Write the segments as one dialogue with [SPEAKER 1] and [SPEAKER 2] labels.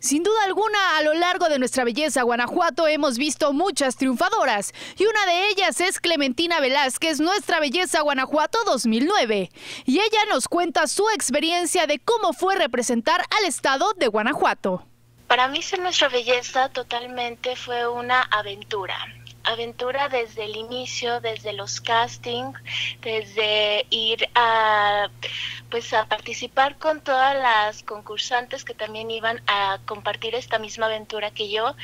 [SPEAKER 1] Sin duda alguna, a lo largo de nuestra belleza Guanajuato hemos visto muchas triunfadoras y una de ellas es Clementina Velázquez, Nuestra Belleza Guanajuato 2009. Y ella nos cuenta su experiencia de cómo fue representar al estado de Guanajuato.
[SPEAKER 2] Para mí ser Nuestra Belleza totalmente fue una aventura. Aventura desde el inicio, desde los castings, desde ir a participar con todas las concursantes que también iban a compartir esta misma aventura que yo.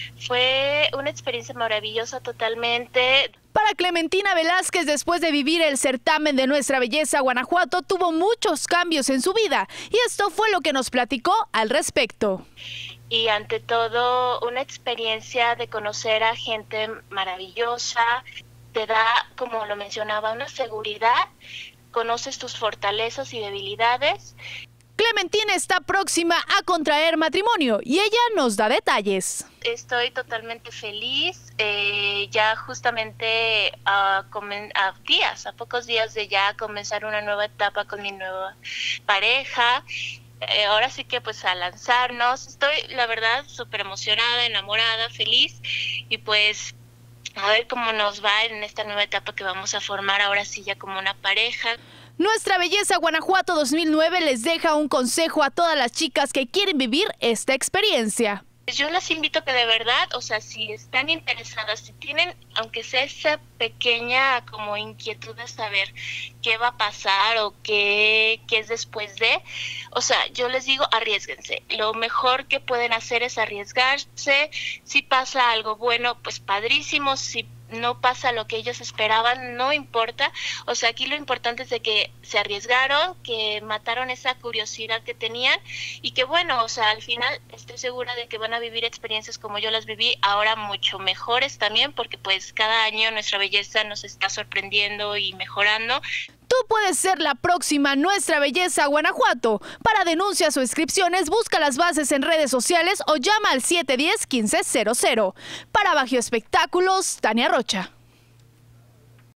[SPEAKER 2] Fue una experiencia maravillosa totalmente.
[SPEAKER 1] Para Clementina Velázquez, después de vivir el certamen de Nuestra Belleza Guanajuato, tuvo muchos cambios en su vida y esto fue lo que nos platicó al respecto.
[SPEAKER 2] Y ante todo, una experiencia de conocer a gente maravillosa, te da, como lo mencionaba, una seguridad, conoces tus fortalezas y debilidades.
[SPEAKER 1] Clementina está próxima a contraer matrimonio y ella nos da detalles.
[SPEAKER 2] Estoy totalmente feliz, ya justamente a pocos días de ya comenzar una nueva etapa con mi nueva pareja. Ahora sí que pues a lanzarnos, estoy la verdad súper emocionada, enamorada, feliz y pues a ver cómo nos va en esta nueva etapa que vamos a formar ahora sí ya como una pareja.
[SPEAKER 1] Nuestra Belleza Guanajuato 2009 les deja un consejo a todas las chicas que quieren vivir esta experiencia.
[SPEAKER 2] Yo las invito a que de verdad, o sea, si están interesadas, si tienen, aunque sea esa pequeña como inquietud de saber qué va a pasar o qué es después de, o sea, yo les digo, arriésguense. Lo mejor que pueden hacer es arriesgarse. Si pasa algo bueno, pues padrísimo. Si no pasa lo que ellos esperaban, no importa. O sea, aquí lo importante es de que se arriesgaron, que mataron esa curiosidad que tenían y que bueno, o sea, al final estoy segura de que van a vivir experiencias como yo las viví, ahora mucho mejores también, porque pues cada año Nuestra Belleza nos está sorprendiendo y mejorando.
[SPEAKER 1] Tú puedes ser la próxima Nuestra Belleza Guanajuato. Para denuncias o inscripciones, busca las bases en redes sociales o llama al 710-1500. Para Bajío Espectáculos, Tania Rocha.